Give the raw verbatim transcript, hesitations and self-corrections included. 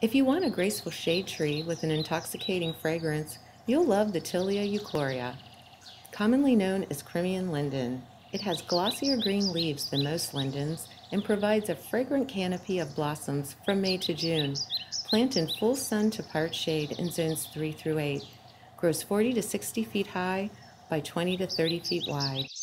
If you want a graceful shade tree with an intoxicating fragrance, you'll love the Tilia euchlora. Commonly known as Crimean Linden, it has glossier green leaves than most lindens and provides a fragrant canopy of blossoms from May to June. Plant in full sun to part shade in zones three through eight. Grows forty to sixty feet high by twenty to thirty feet wide.